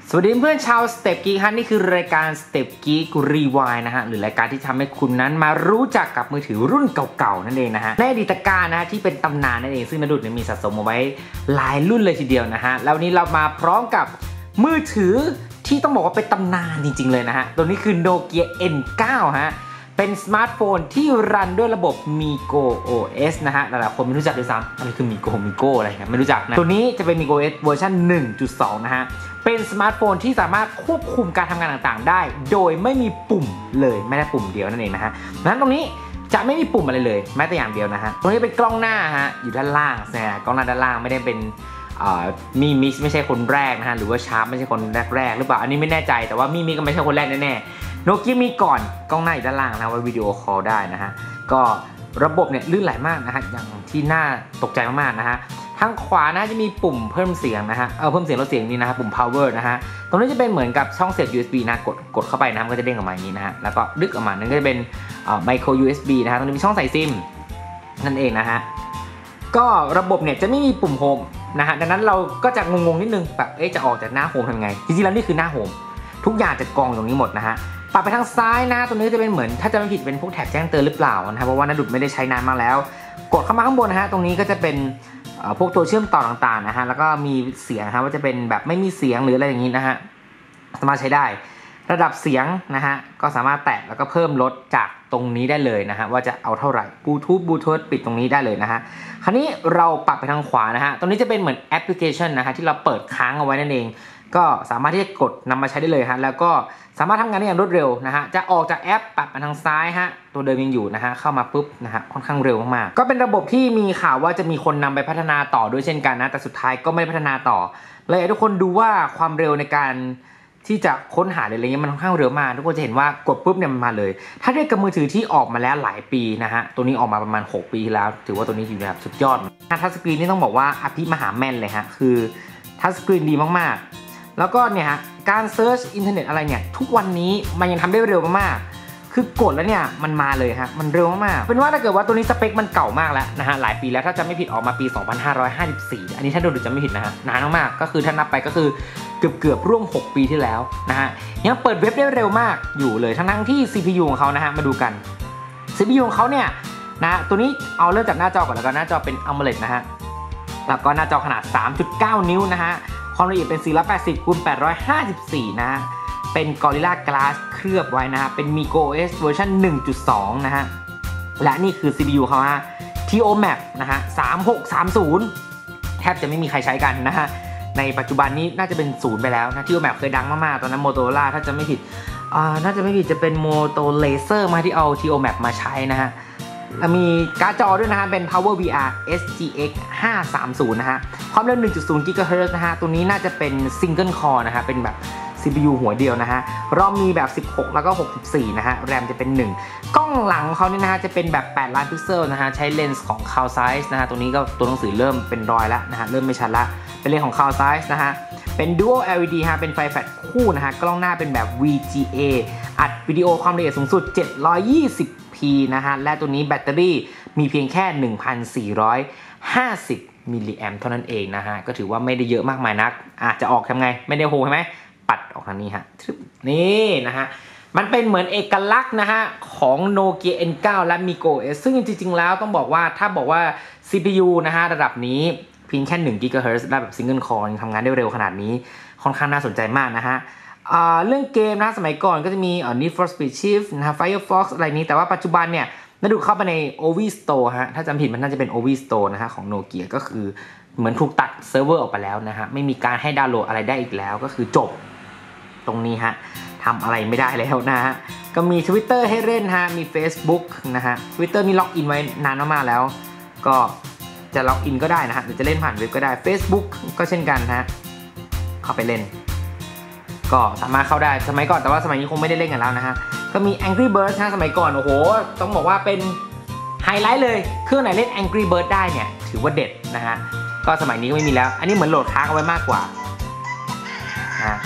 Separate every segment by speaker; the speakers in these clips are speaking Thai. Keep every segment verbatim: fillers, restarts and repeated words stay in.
Speaker 1: สวัสดีเพื่อนชาว Step Geek ฮะนี่คือรายการ Step Geek Rewind นะฮะหรือรายการที่ทำให้คุณนั้นมารู้จักกับมือถือรุ่นเก่าๆนั่นเองนะฮะในอดีตการนะฮะที่เป็นตำนานนั่นเองซึ่งนดุดเนี่ยมีสะสมเอาไว้หลายรุ่นเลยทีเดียวนะฮะแล้ววันนี้เรามาพร้อมกับมือถือที่ต้องบอกว่าเป็นตำนานจริงๆเลยนะฮะตัวนี้คือ Nokia เอ็น ไนน์ ฮะเป็นสมาร์ทโฟนที่รันด้วยระบบ Migo โอ เอส นะฮะหลายๆคนไม่รู้จักด้วยซ้ำอะไรคือ Migo Migo อะไรนะไม่รู้จักนะตัวนี้จะเป็น Migo โอ เอส เวอร์ชัน หนึ่งจุดสอง นะฮะเป็นสมาร์ทโฟนที่สามารถควบคุมการทำงานต่างๆได้โดยไม่มีปุ่มเลยไม่ได้ปุ่มเดียวนั่นเองนะฮะนั้นตรงนี้จะไม่มีปุ่มอะไรเลยแม้แต่อย่างเดียวนะฮะตรงนี้เป็นกล้องหน้าฮะอยู่ด้านล่างนะกล้องหน้าด้านล่างไม่ได้เป็นมีมิกไม่ใช่คนแรกนะฮะหรือว่าชาร์ปไม่ใช่คนแรกๆหรือเปล่าอันนี้ไม่แน่ใจแต่ว่ามีมิกก็ไม่ใช่คนแรกแน่ๆโนเกียมีก่อนกล้องหน้าอยู่ด้านล่างนะไว้วิดีโอคอลได้นะฮะก็ระบบเนี่ยลื่นไหลมากนะฮะอย่างที่น่าตกใจมากๆนะฮะทางขวานะจะมีปุ่มเพิ่มเสียงนะฮะเออเพิ่มเสียงลดเสียงนี่นะฮะปุ่ม power นะฮะตรงนี้จะเป็นเหมือนกับช่องเสียบ ยู เอส บี นะกดกดเข้าไปนะมันก็จะเด้งออกมาอย่างนี้นะฮะแล้วก็ดึกออกมานั่นก็จะเป็นเอ่อ micro ยู เอส บี นะฮะตรงนี้มีช่องใส่ซิมนั่นเองนะฮะก็ระบบเนี่ยจะไม่มีปุ่มโฮมนะฮะดังนั้นเราก็จะงงๆนิดนึงแบบเอ๊ะจะออกจากหน้าโฮมทำไงจริงๆแล้วนี่คือหน้าโฮมทุกอย่างจะกองตรงนี้หมดนะฮะปรับไปทางซ้ายนะตรงนี้จะเป็นเหมือนถ้าจะไม่ผิดเป็นพวกแท็บแจ้งเตือนหรือเปล่านะฮะเพราะว่านาดุดไม่ได้ใช้นานมากแล้วกดเข้ามาข้างบนนะฮะตรงนี้ก็จะเป็นพวกตัวเชื่อมต่อต่างๆนะฮะแล้วก็มีเสียงนะว่าจะเป็นแบบไม่มีเสียงหรืออะไรอย่างนี้นะฮะสามารถใช้ได้ระดับเสียงนะฮะก็สามารถแตะแล้วก็เพิ่มลดจากตรงนี้ได้เลยนะฮะว่าจะเอาเท่าไหร่บลูทูธบลูทูธปิดตรงนี้ได้เลยนะฮะคราวนี้เราปรับไปทางขวานะฮะตรงนี้จะเป็นเหมือนแอปพลิเคชันนะฮะที่เราเปิดค้างเอาไว้นั่นเองก็สามารถที่จะกดนำมาใช้ได้เลยฮะแล้วก็สามารถทำงานได้อย่างรวดเร็วนะฮะจะออกจากแอปปรับมาทางซ้ายฮะตัวเดิมยังอยู่นะฮะเข้ามาปุ๊บนะฮะค่อนข้างเร็วมากๆก็เป็นระบบที่มีข่าวว่าจะมีคนนำไปพัฒนาต่อด้วยเช่นกันนะแต่สุดท้ายก็ไม่พัฒนาต่อเลยให้ทุกคนดูว่าความเร็วในการที่จะค้นหาอะไรเงี้ยมันค่อนข้างเร็วมากทุกคนจะเห็นว่ากดปุ๊บเนี่ยมันมาเลยถ้าเทียบกับมือถือที่ออกมาแล้วหลายปีนะฮะตัวนี้ออกมาประมาณหกปีแล้วถือว่าตัวนี้อยู่แบบสุดยอดทัชสกรีนนี่ต้องบอกว่าอภิมหาแม่นเลยฮะคือทัชสกรีนดีมากๆแล้วก็เนี่ยฮะการเซิร์ชอินเทอร์เน็ตอะไรเนี่ยทุกวันนี้มันยังทำได้เร็วมากๆคือกดแล้วเนี่ยมันมาเลยฮะมันเร็วมากๆเป็นว่าถ้าเกิดว่าตัวนี้สเปคมันเก่ามากแล้วนะฮะหลายปีแล้วถ้าจะไม่ผิดออกมาปีสองพันห้าร้อยห้าสิบสี่อันนี้ถ้าดูจะไม่ผิดนะฮะนานมากๆก็คือถ้านับไปก็คือเกือบเกือบร่วมหกปีที่แล้วนะฮะยังเปิดเว็บได้เร็วมากอยู่เลยทั้งๆที่ ซี พี ยู ของเขานะฮะมาดูกัน ซี พี ยู ของเขาเนี่ยนะตัวนี้เอาเริ่มจากหน้าจอก่อนแล้วก็หน้าจอเป็น AMOLED นะฮะแล้วก็หน้าจอขนาด สามจุดเก้า นิ้วนะฮะความละเอียดเป็น สี่ร้อยแปดสิบคูณแปดร้อยห้าสิบสี่ นะฮะเป็น Gorilla Glass เคลือบไว้นะฮะเป็น Migo โอ เอส เวอร์ชัน หนึ่งจุดสอง นะฮะและนี่คือ ซี พี ยู เขาฮะ ที โอ แมป นะฮะสามหกสามศูนย์แทบจะไม่มีใครใช้กันนะฮะในปัจจุบันนี้น่าจะเป็นศูนย์ไปแล้วนะ ที โอ แมป เคยดังมากๆตอนนั้น Motorola ถ้าจะไม่ผิดอ่าน่าจะไม่ผิดจะเป็น Moto Laser มาที่เอา ที โอ แมป มาใช้นะฮะมีการ์ดจอด้วยนะฮะเป็น Power วี อาร์ เอส จี เอ็กซ์ ห้าสามศูนย์ นะฮะความเร็ว หนึ่งจุดศูนย์ กิกะเฮิรตซ์ นะฮะตัวนี้น่าจะเป็น Single Core นะฮะเป็นแบบ ซี พี ยู หัวเดียวนะฮะรอมมีแบบสิบหกแล้วก็หกสิบสี่นะฮะแรมจะเป็นหนึ่งกล้องหลังเขาเนี่ยนะฮะจะเป็นแบบแปดล้านพิกเซลนะฮะใช้เลนส์ของ Carl Zeiss นะฮะตัวนี้ก็ตัวหนังสือเริ่มเป็นรอยแล้วนะฮะเริ่มไม่ชัดละเป็นเลนส์ของ Carl Zeiss นะฮะเป็น Dual แอล อี ดี ฮะเป็นไฟแฟลชคู่นะฮะกล้องหน้าเป็นแบบ วี จี เอ อัดวิดีโอความละเอียดสูงสุดเจ็ดร้อยยี่สิบพี นะฮะและตัวนี้แบตเตอรี่มีเพียงแค่ หนึ่งพันสี่ร้อยห้าสิบ มิลลิแอมป์เท่านั้นเองนะฮะก็ถือว่าไม่ได้เยอะมากมายนักอาจจะออกทำไงไม่ได้โฮใช่ไหมปัดออกทางนี้ฮะนี่นะฮะมันเป็นเหมือนเอกลักษณ์นะฮะของ Nokia เอ็น ไนน์ และ Migo โอ เอส ซึ่งจริงๆแล้วต้องบอกว่าถ้าบอกว่า ซี พี ยู นะฮะระดับนี้เพียงแค่หนึ่ง กิกะเฮิรตซ์ได้แบบ Single Core ทำงานได้เร็วขนาดนี้ค่อนข้างน่าสนใจมากนะฮะเรื่องเกมนะสมัยก่อนก็จะมี Need for Speed Shift นะฮะ Firefox อะไรนี้แต่ว่าปัจจุบันเนี่ยนาดูเข้าไปใน โอ วี Store ฮะถ้าจำผิดมันน่าจะเป็น โอ วี Store นะฮะของ Nokia ก็คือเหมือนถูกตัดเซิร์ฟเวอร์ออกไปแล้วนะฮะไม่มีการให้ดาวน์โหลดอะไรได้อีกแล้วก็คือจบตรงนี้ฮะทำอะไรไม่ได้แล้วนะฮะก็มี Twitter ให้เล่นฮะมี Facebook นะฮะ Twitter นี่ล็อกอินไว้นานมากๆแล้วก็จะล็อกอินก็ได้นะฮะหรือจะเล่นผ่านเว็บก็ได้ Facebook ก็เช่นกันฮะเข้าไปเล่นก็สามารถเข้าได้สมัยก่อนแต่ว่าสมัยนี้คงไม่ได้เล่นกันแล้วนะฮะก็มี Angry Birds นะสมัยก่อนโอ้โหต้องบอกว่าเป็นไฮไลท์เลยเครื่องไหนเล่น Angry Birds ได้เนี่ยถือว่าเด็ดนะฮะก็สมัยนี้ก็ไม่มีแล้วอันนี้เหมือนโหลดค้างเอาไว้มากกว่านะ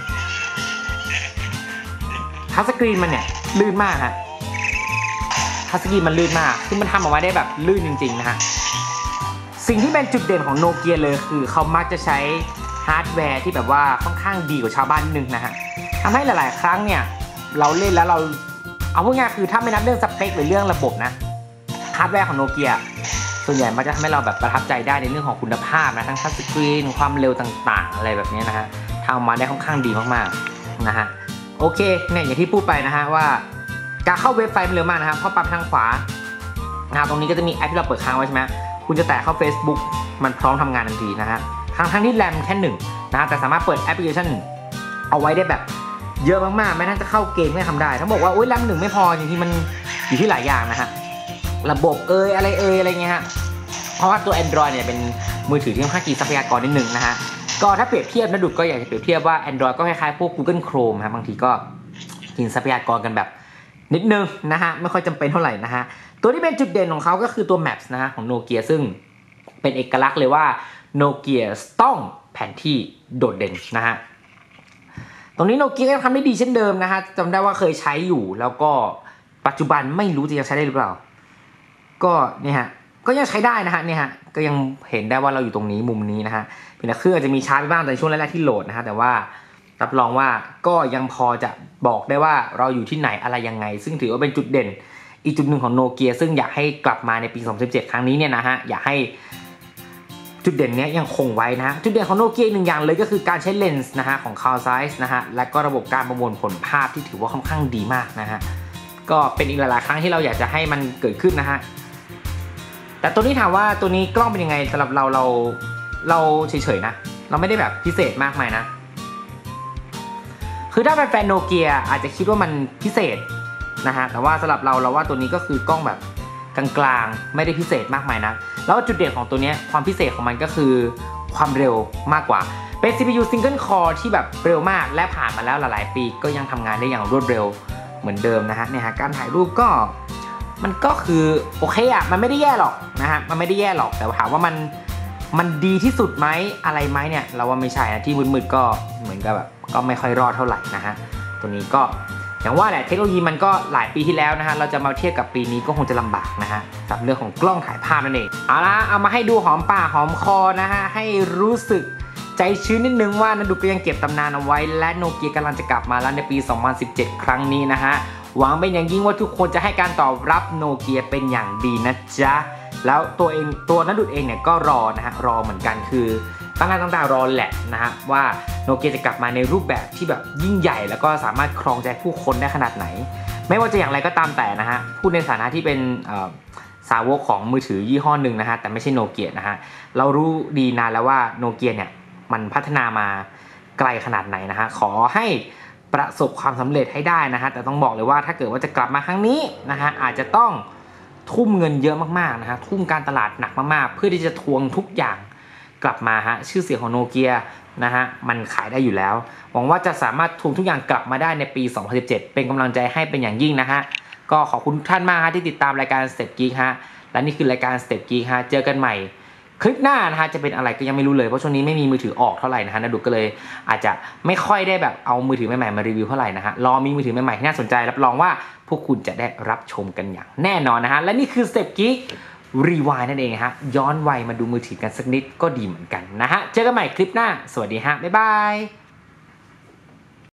Speaker 1: ทัชสกรีนมันเนี่ยลื่นมากฮะทัชสกรีนมันลื่นมากคือมันทำออกมาได้แบบลื่นจริงๆนะฮะสิ่งที่เป็นจุดเด่นของโนเกียเลยคือเขามักจะใช้ฮาร์ดแวร์ที่แบบว่าค่อนข้างดีกว่าชาวบ้านนิดนึงนะฮะทำให้หลายๆครั้งเนี่ยเราเล่นแล้วเราเอาพูดง่ายคือถ้าไม่นับเรื่องสเปคหรือเรื่องระบบนะฮาร์ดแวร์ของโนเกียส่วนใหญ่มันจะทำให้เราแบบประทับใจได้ในเรื่องของคุณภาพนะทั้งทัชสกรีนความเร็วต่างๆอะไรแบบนี้นะฮะทำมาได้ค่อนข้างดีมากๆนะฮะโอเคเนี่ยอย่างที่พูดไปนะฮะว่าการเข้าเว็บไซต์มันเร็วมากนะครับพอปรับทางขวานะตรงนี้ก็จะมีแอปที่เราเปิดค้างไว้ใช่ไหมคุณจะแตะเข้า Facebook มันพร้อมทำงานทันทีนะฮะทั้งทั้งที่แรมแค่หนึ่งนะฮะแต่สามารถเปิดแอปพลิเคชันเอาไว้ได้แบบเยอะมากๆไม่น่าจะเข้าเกมไม่ทำได้ถ้าบอกว่าโอ๊ยแรมหนึ่งไม่พอจริงๆมันอยู่ที่หลายอย่างนะฮะระบบเอยอะไรเอยอะไรเงี้ยฮะเพราะว่าตัว Android เนี่ยเป็นมือถือที่ค่อนข้างกินทรัพยากรนิดนึงนะฮะก็ถ้าเปรียบเทียบนะดุดก็อยากจะเปรียบเทียบว่า Android ก็คล้ายๆพวก Google Chrome ครับบางทีก็กินทรัพยากรกันแบบนิดนึงนะฮะไม่ค่อยจำเป็นเท่าไหร่นะฮะตัวที่เป็นจุดเด่นของเขาก็คือตัว Maps นะฮะของโนเกียซึ่งเป็นเอกลักษณ์เลยว่าโนเกียต้องแผนที่โดดเด่นนะฮะตรงนี้โนเกียก็ทำได้ดีเช่นเดิมนะฮะจำได้ว่าเคยใช้อยู่แล้วก็ปัจจุบันไม่รู้จะยังใช้ได้หรือเปล่าก็เนี่ยฮะก็ยังใช้ได้นะฮะเนี่ยฮะก็ยังเห็นได้ว่าเราอยู่ตรงนี้มุมนี้นะฮะเพียงแต่เครื่องอาจจะมีช้าไปบ้างในช่วงแรกๆที่โหลดนะฮะแต่ว่ารับรองว่าก็ยังพอจะบอกได้ว่าเราอยู่ที่ไหนอะไรยังไงซึ่งถือว่าเป็นจุดเด่นอีกจุดหนึ่งของโนเกียซึ่งอยากให้กลับมาในปีสองพันสิบเจ็ดครั้งนี้เนี่ยนะฮะอยากให้จุดเด่นนี้ยังคงไว้นะจุดเด่นของโนเกียหนึ่งอย่างเลยก็คือการใช้เลนส์นะฮะของ Carl Zeiss นะฮะและก็ระบบการประมวลผลภาพที่ถือว่าค่อนข้างดีมากนะฮะก็เป็นอีกหลายๆครั้งที่เราอยากจะให้มันเกิดขึ้นนะฮะแต่ตัวนี้ถามว่าตัวนี้กล้องเป็นยังไงสำหรับเราเราเราเฉยๆนะเราไม่ได้แบบพิเศษมากมายนะคือถ้าเป็นแฟนโนเกียอาจจะคิดว่ามันพิเศษนะฮะแต่ว่าสำหรับเราเราว่าตัวนี้ก็คือกล้องแบบกลางๆไม่ได้พิเศษมากมายนะแล้วจุดเด่นของตัวนี้ความพิเศษของมันก็คือความเร็วมากกว่าเป็น ซี พี ยู Single Core ที่แบบเร็วมากและผ่านมาแล้วหลายๆปีก็ยังทำงานได้อย่างรวดเร็วเหมือนเดิมนะฮะเนี่ยฮะการถ่ายรูปก็มันก็คือโอเคอะมันไม่ได้แย่หรอกนะฮะมันไม่ได้แย่หรอกแต่ถามว่ามันมันดีที่สุดไหมอะไรไหมเนี่ยเราว่าไม่ใช่นะที่มืดๆก็เหมือนกับแบบก็ไม่ค่อยรอดเท่าไหร่นะฮะตัวนี้ก็อย่างว่าแหละเทคโนโลยีมันก็หลายปีที่แล้วนะฮะเราจะมาเทียบกับปีนี้ก็คงจะลำบากนะฮะกับเรื่องของกล้องถ่ายภาพนั่นเองเอาละเอามาให้ดูหอมปากหอมคอนะฮะให้รู้สึกใจชื้นนิดนึงว่านันดูก็ยังเก็บตำนานเอาไว้และโนเกียกำลังจะกลับมาแล้วในปีสองพันสิบเจ็ดครั้งนี้นะฮะหวังเป็นอย่างยิ่งว่าทุกคนจะให้การตอบรับโนเกียเป็นอย่างดีนะจ๊ะแล้วตัวเองตัวนันดูเองเนี่ยก็รอนะฮะรอเหมือนกันคือตั้งหน้าตั้งตารอแหละนะฮะว่าโนเกียจะกลับมาในรูปแบบที่แบบยิ่งใหญ่แล้วก็สามารถครองใจผู้คนได้ขนาดไหนไม่ว่าจะอย่างไรก็ตามแต่นะฮะพูดในฐานะที่เป็นสาวกของมือถือยี่ห้อหนึ่งนะฮะแต่ไม่ใช่โนเกียนะฮะเรารู้ดีนานแล้วว่าโนเกียเนี่ยมันพัฒนามาไกลขนาดไหนนะฮะขอให้ประสบความสำเร็จให้ได้นะฮะแต่ต้องบอกเลยว่าถ้าเกิดว่าจะกลับมาครั้งนี้นะฮะอาจจะต้องทุ่มเงินเยอะมากๆนะฮะทุ่มการตลาดหนักมากๆเพื่อที่จะทวงทุกอย่างกลับมาฮะชื่อเสียงของโนเกียนะฮะมันขายได้อยู่แล้วหวังว่าจะสามารถทวงทุกอย่างกลับมาได้ในปีสองพันสิบเจ็ดเป็นกำลังใจให้เป็นอย่างยิ่งนะฮะก็ขอบคุณทุกท่านมากฮะที่ติดตามรายการ Step Geek ฮะและนี่คือรายการ Step Geek ฮะเจอกันใหม่คลิปหน้านะฮะจะเป็นอะไรก็ยังไม่รู้เลยเพราะช่วงนี้ไม่มีมือถือออกเท่าไหร่นะฮะนะดุก็เลยอาจจะไม่ค่อยได้แบบเอามือถือใหม่ๆมารีวิวเท่าไหร่นะฮะรอมีมือถือใหม่ๆที่น่าสนใจรับรองว่าพวกคุณจะได้รับชมกันอย่างแน่นอนนะฮะและนี่คือ Step Geekรีวายนั่นเองฮะย้อนวัยมาดูมือถือกันสักนิดก็ดีเหมือนกันนะฮะเจอกันใหม่คลิปหน้าสวัสดีฮะบ๊ายบาย